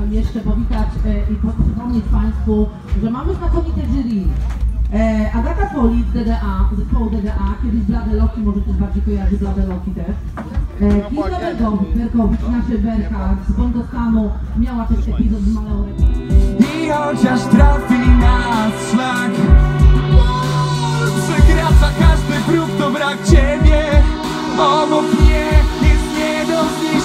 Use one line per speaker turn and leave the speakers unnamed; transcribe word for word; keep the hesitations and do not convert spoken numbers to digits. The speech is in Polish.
chciałabym jeszcze powitać e, i przypomnieć Państwu, że mamy znakomite jury. E, Agata Foley z D D A, zespołu D D A, kiedyś Blade Loki, może ktoś bardziej kojarzy Blade Loki też. E, Kinga Berkowicz, nasza Berka z Bondostanu, miała też epizod z Maleorem.
I chociaż trafi nas szlak, przekracza każdy próg, to brak ciebie obok mnie jest nie do zniesienia.